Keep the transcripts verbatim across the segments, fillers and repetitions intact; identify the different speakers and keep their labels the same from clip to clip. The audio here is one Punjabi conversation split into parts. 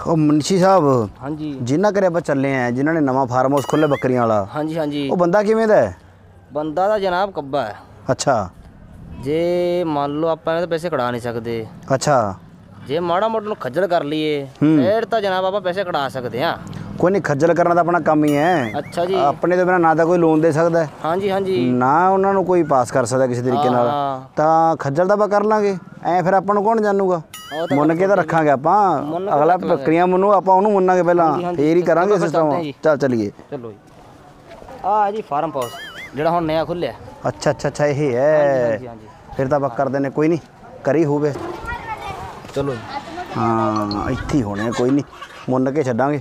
Speaker 1: ओ मुंशी साहब
Speaker 2: हाँ जी
Speaker 1: जिन्ना करे आप चले हैं जिन्होंने नवा फार्म हाउस खोलिया बकरियां वाला
Speaker 2: हाँ जी हाँ जी
Speaker 1: वो बंदा किवें दा है?
Speaker 2: बंदा दा जनाब कब्बा है।
Speaker 1: अच्छा
Speaker 2: जे मान लो आप तो पैसे कढ़ा नहीं सकते,
Speaker 1: अच्छा
Speaker 2: जे माड़ा मोटा खज्जल कर लिए फिर तो जनाब आप पैसे कढ़ा सकते हैं।
Speaker 1: कोई नहीं खज्जल करना तो अपना काम ही है।
Speaker 2: अच्छा जी
Speaker 1: अपने तो बिना ना तो कोई लोन दे सकता है
Speaker 2: हाँ जी हाँ जी
Speaker 1: ना उन्होंने कोई पास कर सकता किसी तरीके नाल
Speaker 2: हाँ।
Speaker 1: ਤਾਂ ਖੱਜਲ ਤਾਂ ਆਪਾਂ ਕਰ ਲਾਂਗੇ ਐ ਫਿਰ ਆਪਾਂ ਨੂੰ ਕੌਣ ਜਾਣੂਗਾ ਮੁੰਨ ਕੇ ਤਾਂ ਰੱਖਾਂਗੇ ਆਪਾਂ ਅਗਲਾ ਬੱਕਰੀਆਂ ਮੁੰਨੂ ਆਪਾਂ ਉਹਨੂੰ ਮੁੰਨਾਂਗੇ ਪਹਿਲਾਂ ਫੇਰ ਹੀ ਕਰਾਂਗੇ ਸਿਸਟਮ ਚੱਲ ਚਲੀਏ
Speaker 2: ਚਲੋ ਜੀ ਆ ਜੀ ਫਾਰਮ ਹਾਊਸ ਜਿਹੜਾ ਹੁਣ ਨਵਾਂ ਖੁੱਲਿਆ
Speaker 1: ਅੱਛਾ ਅੱਛਾ ਅੱਛਾ ਇਹ ਹੈ
Speaker 2: ਹਾਂਜੀ ਹਾਂਜੀ
Speaker 1: ਫਿਰ ਤਾਂ ਆਪਾਂ ਕਰਦੇ ਨੇ ਕੋਈ ਨਹੀਂ ਕਰੀ ਹੋਵੇ
Speaker 2: ਚਲੋ
Speaker 1: ਹਾਂ ਇੱਥੇ ਹੀ ਹੋਣੇ ਕੋਈ ਨਹੀਂ ਮੁੰਨ ਕੇ ਛੱਡਾਂਗੇ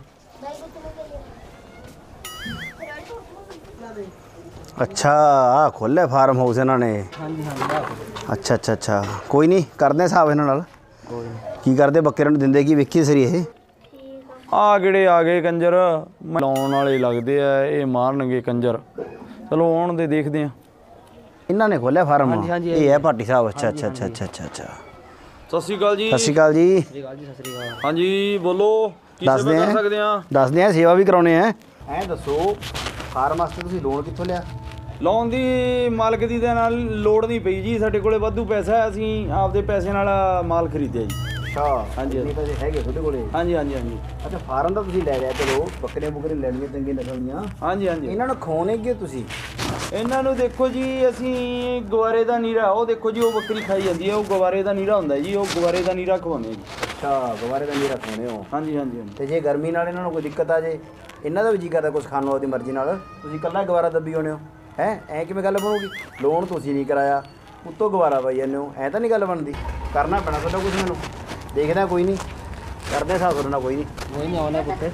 Speaker 1: अच्छा आ खोले फार्म हाउस इन्होंने
Speaker 2: हाँ जी हाँ
Speaker 1: अच्छा अच्छा अच्छा कोई नहीं करते हिसाब इन्होंने नाल की करते बकरे नूं दिंदे की वेखी सरी ये
Speaker 3: आ गड़े आ गए कंजर लाउण वाले लगते हैं ये मारनगे कंजर चलो आउण दे देखते हैं
Speaker 1: इन्होंने खोलिया फार्म
Speaker 2: हाँ जी, हाँ जी,
Speaker 1: ये है भाटी साहब अच्छा अच्छा अच्छा अच्छा अच्छा अच्छा
Speaker 3: सत श्री अकाल जी
Speaker 1: सत श्री अकाल जी
Speaker 3: हाँ जी बोलो की
Speaker 1: दस
Speaker 3: सेवा
Speaker 1: दें
Speaker 3: कर सकते हैं
Speaker 1: दस दें सेवा भी कराने हैं ऐ दसो फार्म वास्ते तुसीं लोन कित्थों लिया
Speaker 3: ਲਾਉਣ ਦੀ ਮਾਲਕ ਦੀ ਦੇ ਨਾਲ ਲੋੜ ਨਹੀਂ ਪਈ ਜੀ ਸਾਡੇ ਕੋਲੇ ਵਾਧੂ ਪੈਸਾ ਹੈ ਅਸੀਂ ਆਪਦੇ ਪੈਸੇ ਨਾਲ ਮਾਲ ਖਰੀਦਿਆ ਜੀ
Speaker 1: ਅੱਛਾ ਹਾਂਜੀ ਇੰਨੇ ਪੈਸੇ ਹੈਗੇ ਤੁਹਾਡੇ ਕੋਲੇ
Speaker 3: ਹਾਂਜੀ ਹਾਂਜੀ ਹਾਂਜੀ
Speaker 1: ਅੱਛਾ ਫਾਰਮ ਤਾਂ ਤੁਸੀਂ ਲੈ ਲਿਆ ਚਲੋ ਬੱਕਰੀਆਂ ਬੁਕਰੀਆਂ ਲੈਣੀਆਂ ਚੰਗੀ ਨਸਲ ਦੀਆਂ
Speaker 3: ਹਾਂਜੀ ਹਾਂਜੀ
Speaker 1: ਇਹਨਾਂ ਨੂੰ ਖਵਾਉਣੇ ਕਿ ਤੁਸੀਂ
Speaker 3: ਇਹਨਾਂ ਨੂੰ ਦੇਖੋ ਜੀ ਅਸੀਂ ਗਵਾਰੇ ਦਾ ਨੀਰਾ ਉਹ ਦੇਖੋ ਜੀ ਉਹ ਬੱਕਰੀ ਖਾਈ ਜਾਂਦੀ ਹੈ ਉਹ ਗਵਾਰੇ ਦਾ ਨੀਰਾ ਹੁੰਦਾ ਜੀ ਉਹ ਗਵਾਰੇ ਦਾ ਨੀਰਾ ਖਵਾਉਂਦੇ ਜੀ
Speaker 1: ਅੱਛਾ ਗਵਾਰੇ ਦਾ ਨੀਰਾ ਖਵਾਉਂਦੇ ਹੋ
Speaker 3: ਹਾਂਜੀ ਹਾਂਜੀ ਹਾਂਜੀ
Speaker 1: ਤੇ ਜੇ ਗਰਮੀ ਨਾਲ ਇਹਨਾਂ ਨੂੰ ਕੋਈ ਦਿੱਕਤ ਆ ਜੇ ਇਹਨਾਂ ਦਾ ਵੀ ਜੀ ਕਰਦਾ ਕੁਝ ਖਾਣ ਨੂੰ ਆਪਦੀ ਮਰਜ਼ੀ ਨਾਲ ਤੁਸੀਂ ਇਕੱਲਾ ਗਵਾਰਾ ਦੱਬੀ ਹੋਣੇ ਹੋ ਹੈ ਐ ਕਿਵੇਂ ਗੱਲ ਬਣੂਗੀ ਲੋਨ ਤੁਸੀਂ ਨਹੀਂ ਕਰਾਇਆ ਉੱਤੋਂ ਗਵਾਰਾ ਪਾਈ ਜਾਂਦੇ ਹੋ ਐ ਤਾਂ ਨਹੀਂ ਗੱਲ ਬਣਦੀ ਕਰਨਾ ਪੈਣਾ ਤੁਹਾਡਾ ਕੁਝ ਮੈਨੂੰ ਦੇਖਦਾ ਕੋਈ ਨਹੀਂ ਕਰਦੇ ਹਿਸਾਬ ਤੁਹਾਡੇ ਨਾਲ ਕੋਈ ਨਹੀਂ
Speaker 2: ਕੋਈ ਨਹੀਂ ਆਉਣਾ ਪੁੱਤੇ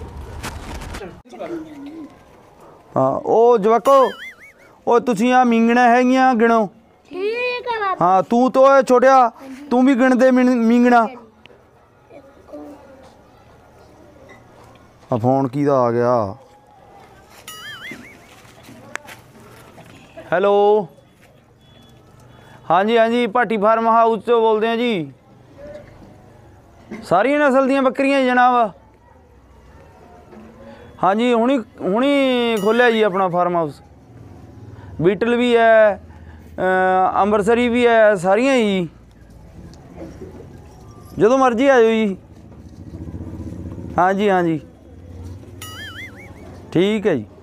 Speaker 3: ਹਾਂ ਉਹ ਜਵਾਕੋ ਉਹ ਤੁਸੀਂ ਆ ਮਿੰਗਣਾ ਹੈਗੀਆਂ ਗਿਣੋ
Speaker 4: ਠੀਕ ਹੈ ਬਾਬਾ
Speaker 3: ਹਾਂ ਤੂੰ ਤੋਂ ਓਏ ਛੋਟਿਆ ਤੂੰ ਵੀ ਗਿਣਦੇ ਮਿੰਗਣਾ ਆ ਫੋਨ ਕਿਹਦਾ ਆ ਗਿਆ हेलो हाँ जी हाँ जी भाटी फार्म हाउस तो बोलते हैं जी सारी नस्ल दियां बकरियां जनाब हाँ जी हुणी हुणी खोलिया जी अपना फार्म हाउस बीटल भी है अंबरसरी भी है सारियां जी जो मर्जी आ जाओ जी हाँ जी हाँ जी ठीक है जी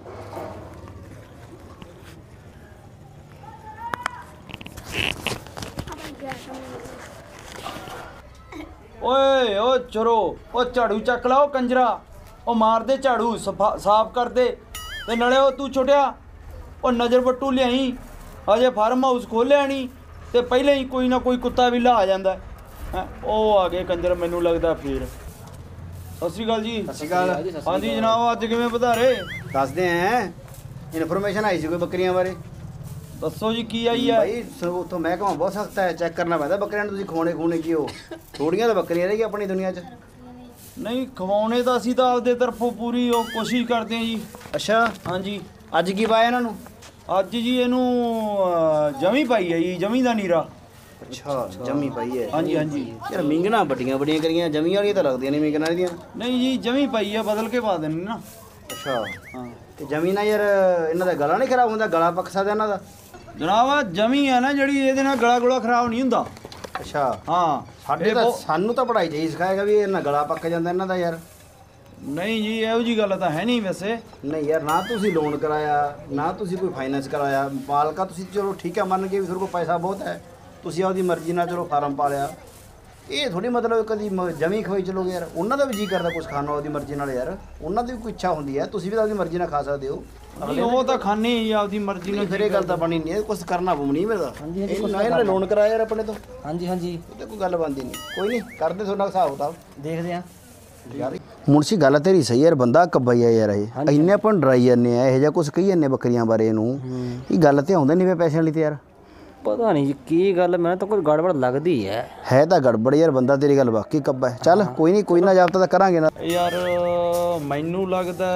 Speaker 3: ਓਏ ਓ ਚਰੋ ਉਹ ਝਾੜੂ ਚੱਕ ਲਾ ਉਹ ਕੰਜਰਾ ਉਹ ਮਾਰ ਦੇ ਝਾੜੂ ਸਾਫ਼ ਕਰ ਦੇ ਤੇ ਨਾਲੇ ਉਹ ਤੂੰ ਛੋਟਿਆ ਉਹ ਨਜ਼ਰ ਬੱਟੂ ਲਿਆਈ ਅਜੇ ਫਾਰਮ ਹਾਊਸ ਖੋਲਿਆ ਨਹੀਂ ਤੇ ਪਹਿਲਾਂ ਹੀ ਕੋਈ ਨਾ ਕੋਈ ਕੁੱਤਾ ਵੀ ਲਾ ਆ ਜਾਂਦਾ ਹੈ ਉਹ ਆ ਗਏ ਕੰਜਰ ਮੈਨੂੰ ਲੱਗਦਾ ਫੇਰ ਸਤਿ ਸ਼੍ਰੀ ਅਕਾਲ ਜੀ
Speaker 1: ਸਤਿ ਸ਼੍ਰੀ ਅਕਾਲ
Speaker 3: ਹਾਂਜੀ ਜਨਾਬ ਅੱਜ ਕਿਵੇਂ ਵਧਾਰੇ
Speaker 1: ਦੱਸਦੇ ਆਂ ਇਨਫੋਰਮੇਸ਼ਨ ਆਈ ਸੀ ਕੋਈ ਬੱਕਰੀਆਂ ਬਾਰੇ
Speaker 3: ਦੱਸੋ ਜੀ ਕੀ ਆਈ ਹੈ
Speaker 1: ਭਾਈ ਉੱਥੋਂ ਮਹਿਕਮਾ ਬਹੁਤ ਸਖਤ ਹੈ ਚੈੱਕ ਕਰਨਾ ਪੈਂਦਾ ਬੱਕਰੀਆਂ ਨੂੰ ਤੁਸੀਂ ਖਵਾਉਣੇ ਖੂਣੇ ਕੀ ਹੋ ਥੋੜੀਆਂ ਤਾਂ ਬੱਕਰੀਆਂ ਰਹਿ ਗਈਆਂ ਆਪਣੀ ਦੁਨੀਆ 'ਚ
Speaker 3: ਨਹੀਂ ਖਵਾਉਣੇ ਤਾਂ ਅਸੀਂ ਤਾਂ ਆਪਦੇ ਤਰਫੋਂ ਪੂਰੀ ਉਹ ਕੋਸ਼ਿਸ਼ ਕਰਦੇ ਹਾਂ ਜੀ
Speaker 1: ਅੱਛਾ
Speaker 3: ਹਾਂਜੀ
Speaker 1: ਅੱਜ ਕੀ ਪਾਇਆ ਇਹਨਾਂ ਨੂੰ
Speaker 3: ਅੱਜ ਜੀ ਇਹਨੂੰ ਜਮੀ ਪਾਈ ਹੈ ਜੀ ਜਮੀ ਦਾ ਨੀਰਾ
Speaker 1: ਅੱਛਾ ਜਮੀ ਪਾਈ ਹੈ
Speaker 3: ਹਾਂਜੀ ਹਾਂਜੀ
Speaker 1: ਯਾਰ ਮਿੰਗਣਾ ਵੱਡੀਆਂ ਵੱਡੀਆਂ ਕਰੀਆਂ ਜਮੀ ਵਾਲੀਆਂ ਤਾਂ ਲੱਗਦੀਆਂ ਨਹੀਂ ਮਿੰਗਣਾ ਦੀਆਂ
Speaker 3: ਨਹੀਂ ਜੀ ਜਮੀ ਪਾਈ ਹੈ ਬਦਲ ਕੇ ਪਾ ਦੇਣੀ ਨਾ
Speaker 1: ਅੱਛਾ
Speaker 3: ਹਾਂ
Speaker 1: ਤੇ ਜਮੀ ਨਾਲ ਯਾਰ ਇਹਨਾਂ ਦਾ ਗਲਾ ਨਹੀਂ ਖਰਾਬ ਹੁੰਦਾ ਗਲਾ ਪੱਕ ਸਕਦਾ ਇਹਨਾਂ ਦਾ
Speaker 3: ਜਨਾਬ ਜਮੀ ਹੈ ਨਾ ਜਿਹੜੀ ਇਹਦੇ ਨਾਲ ਗਲਾ ਗੁਲਾ ਖਰਾਬ ਨਹੀਂ ਹੁੰਦਾ
Speaker 1: ਅੱਛਾ
Speaker 3: ਹਾਂ
Speaker 1: ਸਾਡੇ ਤਾਂ ਸਾਨੂੰ ਤਾਂ ਪੜਾਈ ਚਾਹੀ ਸਿਖਾਏਗਾ ਵੀ ਇਹਨਾਂ ਗਲਾ ਪੱਕ ਜਾਂਦਾ ਇਹਨਾਂ ਦਾ ਯਾਰ
Speaker 3: ਨਹੀਂ ਜੀ ਇਹੋ ਜੀ ਗੱਲ ਤਾਂ ਹੈ ਨਹੀਂ ਵੈਸੇ
Speaker 1: ਨਹੀਂ ਯਾਰ ਨਾ ਤੁਸੀਂ ਲੋਨ ਕਰਾਇਆ ਨਾ ਤੁਸੀਂ ਕੋਈ ਫਾਈਨੈਂਸ ਕਰਾਇਆ ਮਾਲਕਾ ਤੁਸੀਂ ਚਲੋ ਠੀਕ ਹੈ ਮੰਨ ਕੇ ਵੀ ਤੁਹਾਡੇ ਕੋਲ ਪੈਸਾ ਬਹੁਤ ਹੈ ਤੁਸੀਂ ਆਪਦੀ ਮਰਜ਼ੀ ਨਾਲ ਚਲੋ ਫਾਰਮ ਪਾ ਲਿਆ ਇਹ ਥੋੜੀ ਮਤਲਬ ਕਦੀ ਜਮੀ ਖਵਾਈ ਚਲੋਗੇ ਯਾਰ ਉਹਨਾਂ ਦਾ ਵੀ ਜੀ ਕਰਦਾ ਕੁਝ ਖਾਣ ਨੂੰ ਆਪਦੀ ਮਰਜ਼ੀ ਨਾਲ ਯਾਰ ਉਹਨਾਂ ਦੀ ਵੀ ਕੋਈ ਇੱਛਾ ਹੁੰਦੀ ਹੈ ਤੁਸੀਂ ਵੀ ਆਪਦੀ ਮਰਜ਼ੀ ਨਾਲ ਖਾ ਸਕਦੇ ਹੋ
Speaker 3: ਨਹੀਂ ਉਹ ਤਾਂ ਖਾਣੇ ਹੀ ਆਪਦੀ ਮਰਜ਼ੀ ਨਾਲ
Speaker 1: ਫਿਰ ਇਹ ਗੱਲ ਤਾਂ ਬਣੀ ਨਹੀਂ ਕੁਝ ਕਰਨਾ ਪਊ ਨਹੀਂ ਮੇਰਾ ਇਹਨਾਂ ਇਹਨਾਂ ਨੇ ਲੋਨ ਕਰਾਇਆ ਯਾਰ ਆਪਣੇ ਤੋਂ
Speaker 2: ਹਾਂਜੀ ਹਾਂਜੀ
Speaker 1: ਤੇ ਕੋਈ ਗੱਲ ਬਣਦੀ ਨਹੀਂ ਕੋਈ ਨਹੀਂ ਕਰਦੇ ਤੁਹਾਡਾ ਹਿਸਾਬ ਕਿਤਾਬ
Speaker 2: ਦੇਖਦੇ ਆ
Speaker 1: ਯਾਰ ਮੁਨਸ਼ੀ ਗੱਲ ਤੇਰੀ ਸਹੀ ਯਾਰ ਬੰਦਾ ਕੱਬਈ ਆ ਯਾਰ ਇਹ ਇੰਨੇ ਆਪਾਂ ਡਰਾਈ ਜਾਂਦੇ ਆ ਇਹੋ ਜਿਹਾ ਕੁਝ ਕਹੀ ਜਾਂਦੇ ਬੱਕਰੀਆਂ ਬਾਰੇ ਇਹਨੂੰ ਇਹ ਗੱਲ ਤੇ ਆਉਂਦਾ ਨਹੀਂ ਵੇ ਪੈਸਿਆਂ ਲਈ ਤੇ ਯਾਰ
Speaker 2: ਪਤਾ ਨਹੀਂ ਜੀ ਕੀ ਗੱਲ ਮੈਨੂੰ ਤਾਂ ਕੋਈ ਗੜਬੜ ਲੱਗਦੀ ਹੈ
Speaker 1: ਹੈ ਤਾਂ ਗੜਬੜ ਯਾਰ ਬੰਦਾ ਤੇਰੀ ਗੱਲ ਬਾਕੀ ਕੱਬਾ ਚੱਲ ਕੋਈ ਨਹੀਂ ਕੋਈ ਨਾ ਜਾਬਤਾ ਤਾਂ ਕਰਾਂਗੇ ਨਾ
Speaker 3: ਯਾਰ ਮੈਨੂੰ ਲੱਗਦਾ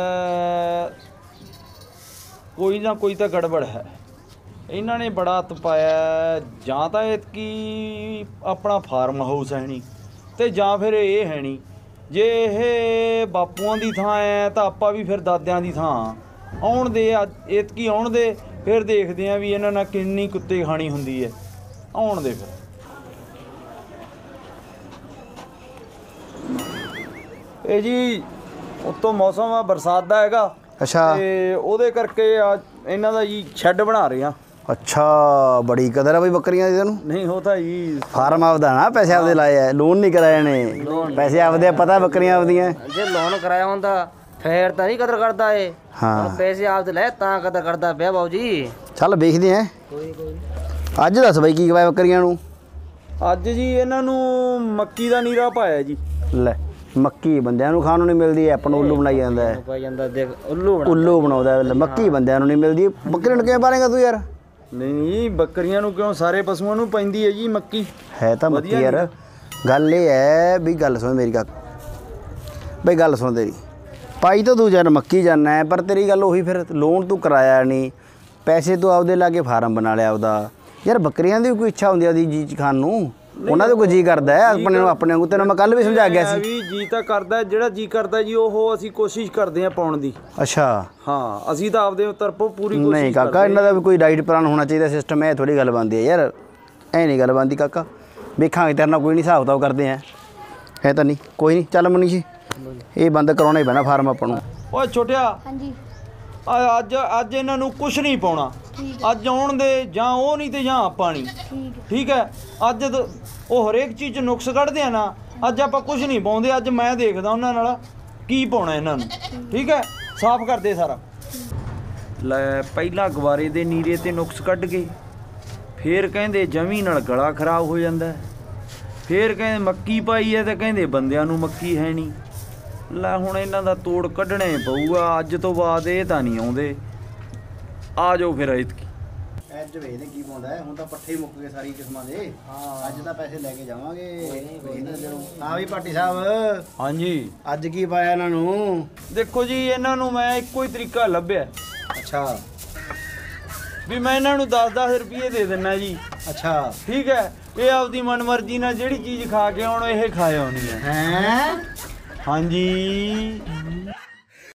Speaker 3: ਕੋਈ ਨਾ ਕੋਈ ਤਾਂ ਗੜਬੜ ਹੈ ਇਹਨਾਂ ਨੇ ਬੜਾ ਤਪਾਇਆ ਜਾਂ ਤਾਂ ਇਹ ਕੀ ਆਪਣਾ ਫਾਰਮ ਹਾਊਸ ਹੈ ਨਹੀਂ ਤੇ ਜਾਂ ਫਿਰ ਇਹ ਹੈ ਨਹੀਂ ਜੇ ਇਹ ਬਾਪੂਆਂ ਦੀ ਥਾਂ ਹੈ ਤਾਂ ਆਪਾਂ ਵੀ ਫਿਰ ਦਾਦਿਆਂ ਦੀ ਥਾਂ ਆਉਣ ਦੇ ਇਤਕੀ ਆਉਣ ਦੇ, ਫਿਰ ਦੇਖਦੇ ਆ ਵੀ ਇਹਨਾਂ ਨਾਲ ਕਿੰਨੀ ਕੁੱਤੇ ਖਾਣੀ ਹੁੰਦੀ ਹੈ। ਆਉਣ ਦੇ ਫਿਰ। ਇਹ ਜੀ ਉੱਤੋਂ ਮੌਸਮ ਆ ਬਰਸਾਤ ਦਾ ਹੈਗਾ
Speaker 1: ਅੱਛਾ
Speaker 3: ਤੇ ਉਹਦੇ ਕਰਕੇ ਆ ਇਹਨਾਂ ਦਾ ਜੀ ਸ਼ੈੱਡ ਬਣਾ ਰਹੇ ਆ।
Speaker 1: ਅੱਛਾ ਬੜੀ ਕਦਰ ਆ ਬਈ ਬੱਕਰੀਆਂ ਦੀ ਤੈਨੂੰ।
Speaker 3: ਨਹੀਂ ਉਹ ਤਾਂ ਜੀ
Speaker 1: ਫਾਰਮ ਆਪਦਾ ਨਾ, ਪੈਸੇ ਆਪਦੇ ਲਾਏ ਆ, ਲੋਨ ਨਹੀਂ ਕਰਾਏ ਨੇ, ਪੈਸੇ ਆਪਦੇ ਆ, ਪਤਾ ਬੱਕਰੀਆਂ ਆਪਦੀਆਂ।
Speaker 2: ਜੇ ਲੋਨ ਕਰਾਇਆ ਹੁੰਦਾ ਫੇਰ ਤਾਂ ਨਹੀਂ ਕਦਰ ਕਰਦਾ ਏ।
Speaker 1: ਹਾਂ
Speaker 2: ਹੁਣ ਪੈਸੇ ਆਪਦੇ ਲੈ ਤਾਂ ਕਦਰ ਕਰਦਾ ਪਿਆ ਬਾਊ ਜੀ।
Speaker 1: ਚੱਲ ਵੇਖਦੇ ਆ।
Speaker 2: ਕੋਈ ਕੋਈ
Speaker 1: ਅੱਜ ਦੱਸ ਬਈ ਕੀ ਖਵਾਇਆ ਬੱਕਰੀਆਂ ਨੂੰ?
Speaker 3: ਅੱਜ ਜੀ ਇਹਨਾਂ ਨੂੰ ਮੱਕੀ ਦਾ ਨੀਰਾ ਪਾਇਆ ਜੀ।
Speaker 1: ਲੈ ਮੱਕੀ ਬੰਦਿਆਂ ਨੂੰ ਖਾਣ ਨੂੰ ਨਹੀਂ ਮਿਲਦੀ, ਆਪਾਂ ਨੂੰ ਉੱਲੂ ਬਣਾਈ ਜਾਂਦਾ ਹੈ।
Speaker 2: ਪਾਈ ਜਾਂਦਾ ਦੇਖ ਉੱਲੂ ਬਣਾ।
Speaker 1: ਉੱਲੂ ਬਣਾਉਂਦਾ ਹੈ। ਮੱਕੀ ਬੰਦਿਆਂ ਨੂੰ ਨਹੀਂ ਮਿਲਦੀ, ਬੱਕਰੀਆਂ ਨੂੰ ਕਿਵੇਂ ਪਾਲੇਗਾ ਤੂੰ ਯਾਰ?
Speaker 3: ਨਹੀਂ ਨਹੀਂ ਬੱਕਰੀਆਂ ਨੂੰ ਕਿਉਂ, ਸਾਰੇ ਪਸ਼ੂਆਂ ਨੂੰ ਪੈਂਦੀ ਹੈ ਜੀ ਮੱਕੀ।
Speaker 1: ਹੈ ਤਾਂ ਮੱਕੀ ਯਾਰ। ਗੱਲ ਇਹ ਹੈ ਵੀ, ਗੱਲ ਸੁਣ ਮੇਰੀ ਗੱਲ ਬਈ, ਗੱਲ ਸੁਣ ਤੇਰੀ ਪਾਈ ਤਾਂ ਤੂੰ ਯਾਰ ਮੱਕੀ ਜਾਨਾ ਹੈ, ਪਰ ਤੇਰੀ ਗੱਲ ਉਹੀ, ਫਿਰ ਲੋਨ ਤੂੰ ਕਰਾਇਆ ਨਹੀਂ, ਪੈਸੇ ਤੂੰ ਆਪਦੇ ਲਾ ਕੇ ਫਾਰਮ ਬਣਾ ਲਿਆ ਆਪਦਾ। ਯਾਰ ਬੱਕਰੀਆਂ ਦੀ ਵੀ ਕੋਈ ਇੱਛਾ ਹੁੰਦੀ ਆ ਉਹਦੀ ਜੀ ਖਾਣ ਨੂੰ, ਉਹਨਾਂ ਦਾ ਕੋਈ ਜੀ ਕਰਦਾ ਹੈ ਆਪਣੇ ਨੂੰ, ਆਪਣੇ ਨੂੰ। ਤੈਨੂੰ ਮੈਂ ਕੱਲ ਵੀ ਸਮਝਾ ਗਿਆ ਸੀ
Speaker 3: ਵੀ ਜੀ ਤਾਂ ਕਰਦਾ, ਜਿਹੜਾ ਜੀ ਕਰਦਾ ਜੀ ਉਹ ਅਸੀਂ ਕੋਸ਼ਿਸ਼ ਕਰਦੇ ਆ ਪਾਉਣ ਦੀ।
Speaker 1: ਅੱਛਾ
Speaker 3: ਹਾਂ ਅਸੀਂ ਤਾਂ ਆਪਦੇ ਤਰਫੋਂ ਪੂਰੀ ਕੋਸ਼ਿਸ਼
Speaker 1: ਨਹੀਂ ਕਾਕਾ, ਇਹਨਾਂ ਦਾ ਵੀ ਕੋਈ ਡਾਈਟ ਪਲਾਨ ਹੋਣਾ ਚਾਹੀਦਾ, ਸਿਸਟਮ। ਇਹ ਥੋੜੀ ਗੱਲ ਬਣਦੀ ਹੈ ਯਾਰ, ਐ ਨਹੀਂ ਗੱਲ ਬਣਦੀ ਕਾਕਾ। ਵੇਖਾਂਗੇ ਤੇਰੇ ਨਾਲ ਕੋਈ ਨਹੀਂ, ਹਿਸਾਬ ਕਿਤਾਬ ਕਰਦੇ ਆ। ਹੈ ਤਾਂ ਨਹੀਂ ਕੋਈ ਨਹੀਂ। ਚੱਲ ਮਨੀ ਜੀ, ਇਹ ਬੰਦ ਕਰਾਉਣਾ ਹੀ ਪੈਣਾ ਫਾਰਮ ਆਪਾਂ ਨੂੰ।
Speaker 3: ਓਏ ਛੋਟਿਆ,
Speaker 4: ਹਾਂਜੀ
Speaker 3: ਆ ਅੱਜ ਅੱਜ ਇਹਨਾਂ ਨੂੰ ਕੁਝ ਨਹੀਂ ਪਾਉਣਾ। ਅੱਜ ਆਉਣ ਦੇ, ਜਾਂ ਉਹ ਨਹੀਂ ਤੇ ਜਾਂ ਆਪਾਂ ਨਹੀਂ।
Speaker 4: ਠੀਕ
Speaker 3: ਠੀਕ ਹੈ। ਅੱਜ ਦ- ਉਹ ਹਰੇਕ ਚੀਜ਼ 'ਚ ਨੁਕਸ ਕੱਢਦੇ ਆ ਨਾ, ਅੱਜ ਆਪਾਂ ਕੁਝ ਨਹੀਂ ਪਾਉਂਦੇ। ਅੱਜ ਮੈਂ ਦੇਖਦਾ ਉਹਨਾਂ ਨਾਲ ਕੀ ਪਾਉਣਾ ਇਹਨਾਂ ਨੂੰ। ਠੀਕ ਹੈ, ਸਾਫ਼ ਕਰਦੇ ਸਾਰਾ। ਲੈ ਪਹਿਲਾਂ ਗਵਾਰੇ ਦੇ ਨੀਰੇ ਤੇ ਨੁਕਸ ਕੱਢ ਗਏ, ਫੇਰ ਕਹਿੰਦੇ ਜਮੀ ਨਾਲ ਗਲਾ ਖਰਾਬ ਹੋ ਜਾਂਦਾ ਹੈ, ਫੇਰ ਕਹਿੰਦੇ ਮੱਕੀ ਪਾਈ ਹੈ ਤੇ ਕਹਿੰਦੇ ਬੰਦਿਆਂ ਨੂੰ ਮੱਕੀ ਹੈ ਨਹੀਂ। ਲੈ ਹੁਣ ਇਹਨਾਂ ਦਾ ਤੋੜ ਕੱਢਣਾ ਹੀ ਪਊਗਾ, ਅੱਜ ਤੋਂ ਬਾਅਦ ਇਹ ਤਾਂ ਨਹੀਂ ਆਉਂਦੇ। ਆ ਜਾਓ ਫਿਰ ਇਤਕੀ।
Speaker 1: ਅੱਜ ਵੇਖਦੇ ਕੀ ਪਾਉਂਦਾ ਹੈ। ਹੁਣ ਤਾਂ ਪੱਠੇ ਮੁੱਕ ਗਏ ਸਾਰੀ ਕਿਸਮਾਂ ਦੇ। ਹਾਂ ਅੱਜ ਤਾਂ ਪੈਸੇ ਲੈ ਕੇ ਜਾਵਾਂਗੇ। ਹਾਂ ਵੀ ਪਾਟੀ ਸਾਹਿਬ,
Speaker 3: ਹਾਂਜੀ
Speaker 1: ਅੱਜ ਕੀ ਪਾਇਆ ਇਹਨਾਂ ਨੂੰ?
Speaker 3: ਦੇਖੋ ਜੀ, ਇਹਨਾਂ ਨੂੰ ਮੈਂ ਇੱਕੋ ਹੀ ਤਰੀਕਾ ਲੱਭਿਆ
Speaker 1: ਅੱਛਾ
Speaker 3: ਵੀ ਮੈਂ ਇਹਨਾਂ ਨੂੰ ਦਸ ਦਸ ਰੁਪਏ ਦੇ ਦਿੰਨਾ ਜੀ।
Speaker 1: ਅੱਛਾ
Speaker 3: ਠੀਕ ਹੈ, ਇਹ ਆਪਦੀ ਮਨਮਰਜ਼ੀ ਨਾਲ ਜਿਹੜੀ ਚੀਜ਼ ਖਾ ਕੇ ਆਉਣ ਇਹ ਖਾਏ ਆਉਣੀ ਹੈ।
Speaker 1: ਹੈ
Speaker 3: ਹਾਂਜੀ।